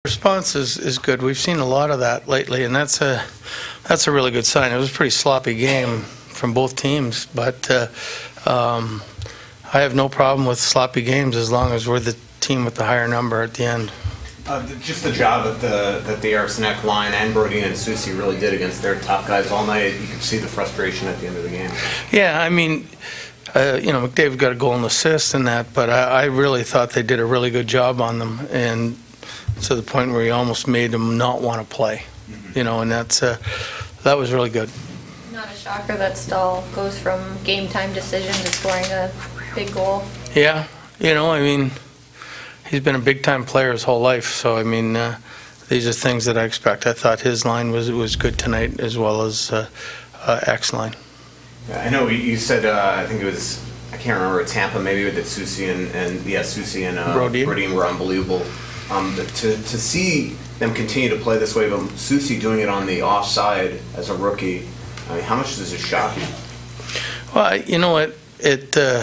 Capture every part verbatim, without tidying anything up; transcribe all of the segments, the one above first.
Response is, is good. We've seen a lot of that lately, and that's a that's a really good sign. It was a pretty sloppy game from both teams, but uh, um, I have no problem with sloppy games as long as we're the team with the higher number at the end. Uh, just the job that the that the Arsenault line and Brody and Susie really did against their top guys all night. You could see the frustration at the end of the game. Yeah, I mean, uh, you know, McDavid got a goal and assist in that, but I, I really thought they did a really good job on them, and to the point where he almost made them not want to play. Mm-hmm. You know, and that's uh, that was really good. Not a shocker that Stahl goes from game time decision to scoring a big goal. Yeah, you know, I mean, he's been a big time player his whole life, so I mean, uh, these are things that I expect. I thought his line was was good tonight, as well as uh, uh, X line. Yeah, I know you said uh, I think it was I can't remember Tampa maybe that Susie and, and yeah Susie and uh, Brody. Brody were unbelievable. Um, to to see them continue to play this way, but Susie doing it on the offside as a rookie, I mean, how much does it shock you? Well, you know what, it uh,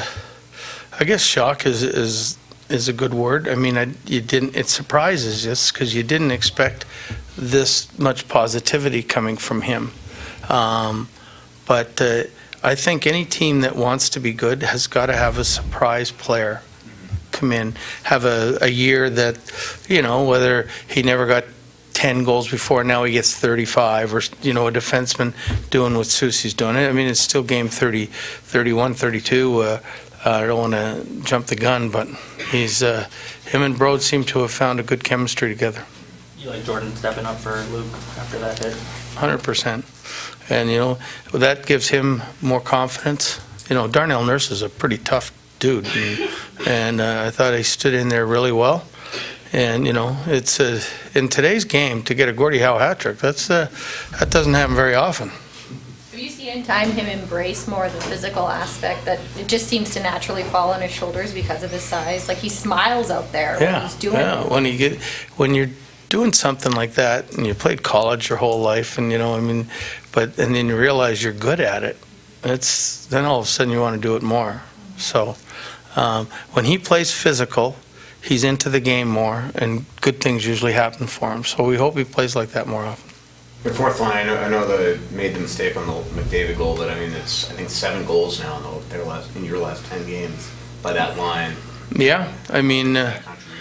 I guess shock is is. is a good word. I mean, I, you didn't. It surprises us because you didn't expect this much positivity coming from him. Um, but uh, I think any team that wants to be good has got to have a surprise player come in, have a, a year that, you know, whether he never got ten goals before, now he gets thirty-five, or, you know, a defenseman doing what Susie's doing. I mean, it's still game thirty, thirty-one, thirty-two. Uh, Uh, I don't want to jump the gun, but he's uh, him and Boudreau seem to have found a good chemistry together. You like Jordan stepping up for Luke after that hit? one hundred percent. And, you know, that gives him more confidence. You know, Darnell Nurse is a pretty tough dude, and, and uh, I thought he stood in there really well. And, you know, it's uh, in today's game to get a Gordie Howe hat trick, that's, uh, that doesn't happen very often. Have you seen in time him embrace more the physical aspect, that it just seems to naturally fall on his shoulders because of his size? Like, he smiles out there yeah, when he's doing yeah. it. When you get, when you're doing something like that, and you played college your whole life, and you know, I mean, but and then you realize you're good at it. It's then all of a sudden you want to do it more. So um, when he plays physical, he's into the game more, and good things usually happen for him. So we hope he plays like that more often. Your fourth line, I know, I know they made the mistake on the McDavid goal, but I mean, it's I think seven goals now in, the, their last, in your last ten games by that line. Yeah, I mean, uh,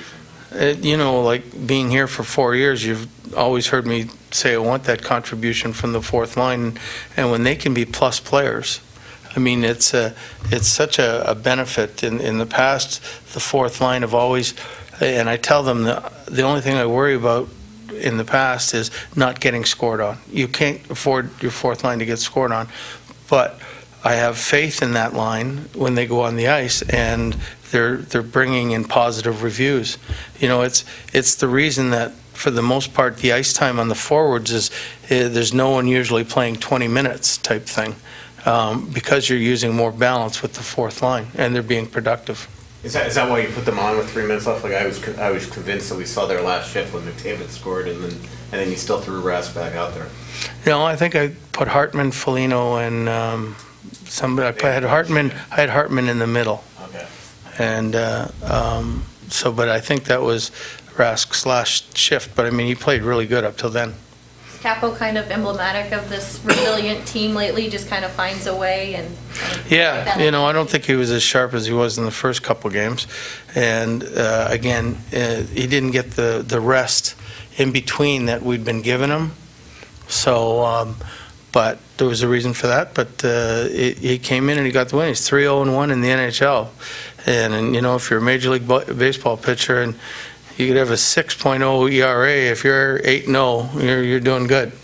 it, you know, like being here for four years, you've always heard me say I want that contribution from the fourth line, and when they can be plus players, I mean, it's a, it's such a, a benefit. In in the past, the fourth line have always, and I tell them the the only thing I worry about in the past is not getting scored on. You can't afford your fourth line to get scored on, but I have faith in that line when they go on the ice, and they're they're bringing in positive reviews. You know, it's it's the reason that for the most part the ice time on the forwards is uh, there's no one usually playing twenty minutes type thing, um, because you're using more balance with the fourth line and they're being productive. Is that is that why you put them on with three minutes left? Like I was I was convinced that we saw their last shift when McDavid scored, and then and then you still threw Rask back out there. No, I think I put Hartman, Foligno, and um, somebody. I had Hartman. I had Hartman in the middle. Okay. And uh, um, so, but I think that was Rask's last shift. But I mean, he played really good up till then. Capo kind of emblematic of this resilient team lately, just kind of finds a way and. and yeah, you know, I don't think he was as sharp as he was in the first couple games, and uh, again, uh, he didn't get the the rest in between that we'd been giving him. So, um, but there was a reason for that. But uh, he, he came in and he got the win. He's three oh and one in the N H L, and, and you know, if you're a Major League Baseball pitcher and you could have a six point oh E R A. If you're eight and oh, you're, you're doing good.